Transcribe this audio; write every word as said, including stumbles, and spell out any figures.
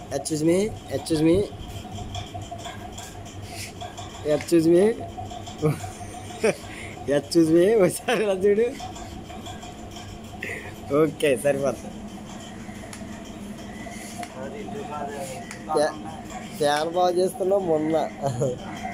Excuse me excuse me excuse me excuse me ఒకసారి చూడు. Okay సరిపోతుంది. ఫ్యాన్ బాగా చేస్తున్నావు మొన్న.